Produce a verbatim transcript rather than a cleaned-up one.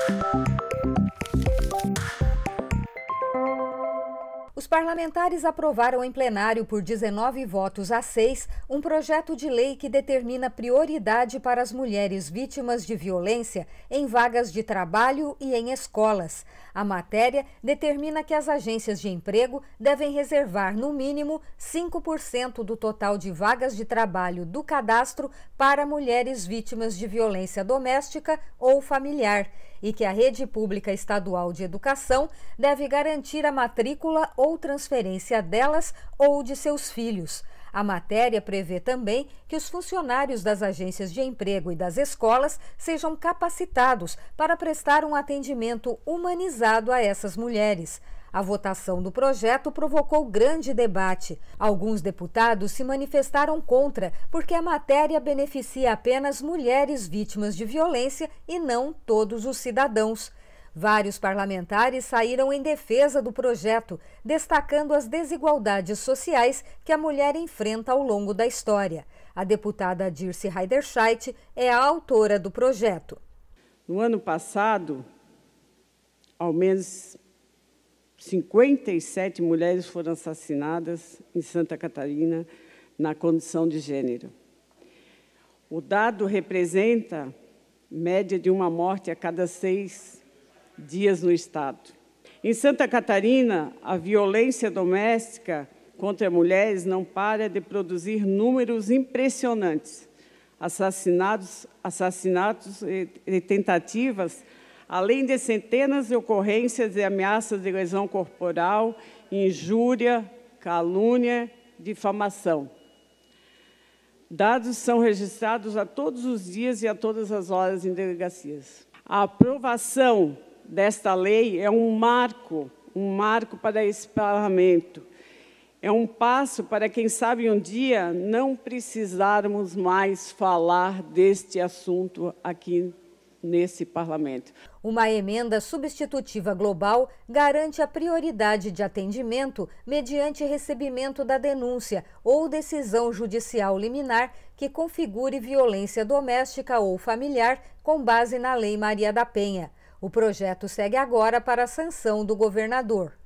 Os parlamentares aprovaram em plenário por dezenove votos a seis um projeto de lei que determina prioridade para as mulheres vítimas de violência em vagas de trabalho e em escolas. A matéria determina que as agências de emprego devem reservar, no mínimo, cinco por cento do total de vagas de trabalho do cadastro para mulheres vítimas de violência doméstica ou familiar e que a rede pública estadual de educação deve garantir a matrícula ou transferência delas ou de seus filhos. A matéria prevê também que os funcionários das agências de emprego e das escolas sejam capacitados para prestar um atendimento humanizado a essas mulheres. A votação do projeto provocou grande debate. Alguns deputados se manifestaram contra, porque a matéria beneficia apenas mulheres vítimas de violência e não todos os cidadãos. Vários parlamentares saíram em defesa do projeto, destacando as desigualdades sociais que a mulher enfrenta ao longo da história. A deputada Dirce Heiderscheit é a autora do projeto. No ano passado, ao menos cinquenta e sete mulheres foram assassinadas em Santa Catarina na condição de gênero. O dado representa média de uma morte a cada seis dias no estado. Em Santa Catarina, a violência doméstica contra mulheres não para de produzir números impressionantes. Assassinatos, assassinatos e, e tentativas, além de centenas de ocorrências de ameaças de lesão corporal, injúria, calúnia, difamação. Dados são registrados a todos os dias e a todas as horas em delegacias. A aprovação desta lei é um marco, um marco para esse parlamento. É um passo para, quem sabe, um dia não precisarmos mais falar deste assunto aqui nesse parlamento. Uma emenda substitutiva global garante a prioridade de atendimento mediante recebimento da denúncia ou decisão judicial liminar que configure violência doméstica ou familiar com base na Lei Maria da Penha. O projeto segue agora para a sanção do governador.